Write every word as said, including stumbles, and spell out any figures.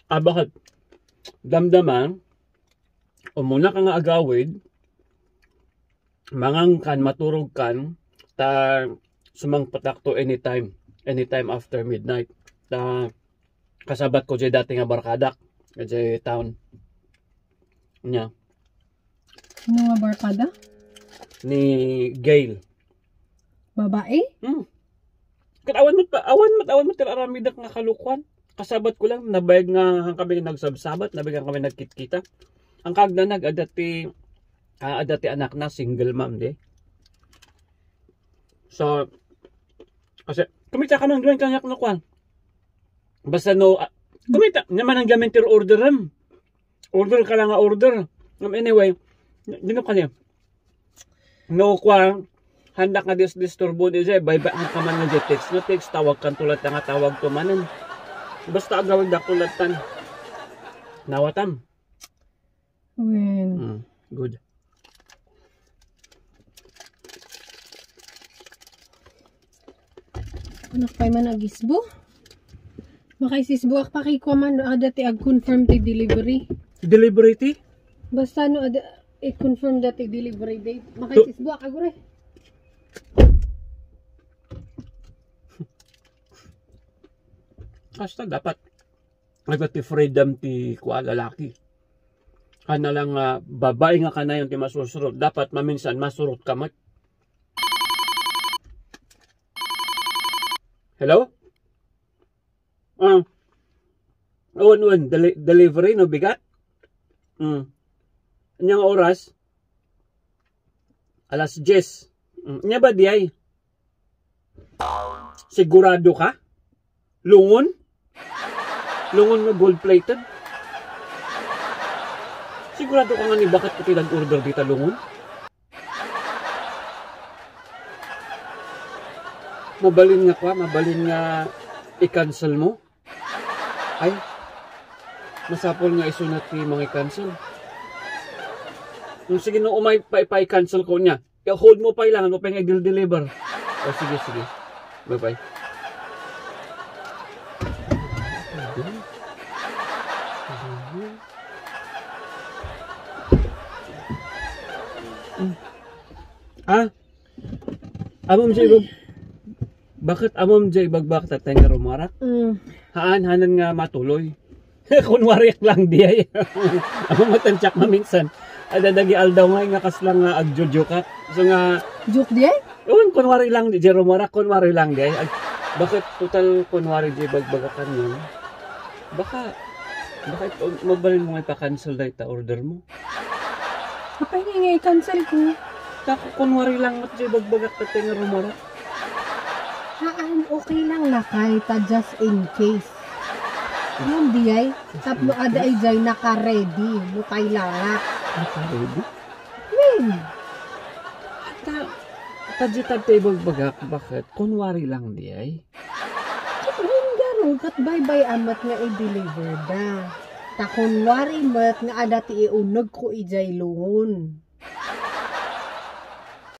Ah, bakit? Damdaman, o muna ka nga agawid, mangang kan, maturog kan, ta sumangpatak to anytime, anytime after midnight. Ta kasabat ko dyan dati nga barkadak, dyan town. Nya. Ano nga barkada? Ni Gail. Babae? Hmm. Awan mo pa, awan mo, awan mo tiraramidak nga kalukuan. Kasabat ko lang, nabayag nga kami nagsabsabat, nabayag kami nagkitkita. Ang kagdanag, adati, uh, adati anak na, single mom, di. So, kasi, kumita ka nang gawin kanyak na kwan. Basta no, uh, kumita, naman ang gamit your order ram. Order ka lang nga order. Um, anyway, dino ka niya. No kwan, handak nga dis disturbo di siya, bye-bye ang kaman nga text. No text, tawag kan tulad nga tawag tumanan. Basta agawin dak tulad tan. Nawatam. When? Mm, good. Anak pa man agisbo? Makay sisbo ak pakikuha man ada ti ag-confirm ti delivery. Delivery ti? Basta no ada i-confirm dati delivery date. Makay sisbo ak agure. Basta dapat agad ti freedom ti kuha lalaki. Kana lang uh, babae nga kana yung ti masusurot. Dapat maminsan masurot ka mat. Hello? Ah. Uh, on on Deli delivery no bigat? Mm. Anyang oras? Alas diyes. Mm. Nya ba diay? Sigurado ka? Lungon? Lungon na gold plated? Sigurado ka nga ni bakit ko tinag-order dito lungon? Mabalin nga kwa, mabalin nga i-cancel mo. Ay, masapol nga isunat ni mga i-cancel. Yung sige no, umay pa i-cancel ko niya. I-hold mo pa ilangan mo pa yung i-deliver. O sige, sige. Bye-bye. Ah, amom siya ibag... Bakit amom siya ibagbak tatay nga rumarak? Mm. Haan, hanan nga matuloy. Kunwari lang diya. Amom matansyak maminsan. Adadagi aldaw nga nga kaslang nga agjojo ka. So nga... Joke di ay? Yun, kunwari lang di. Rumarak, kunwari lang diya. Bakit total kunwari di bagbagakan yun? Baka... Bakit mabalin mo nga ipa-cancel na ita order mo? Kapay nga nga i-cancel ko. Tako, kunwari lang mat di bagbagak tatay nga rumarak. Haan, okay lang na kahit just in case. Yung di ay, tapno ada ay jay naka-ready. Mutay lang. Naka-ready? When? Ata, tadjitag tayo bagbagak, bakit? Kunwari lang di ay. When garo, kat bye-bye amat nga i-deliver da. Ta kunwari mat nga ada ti iunag ko ijay lungon.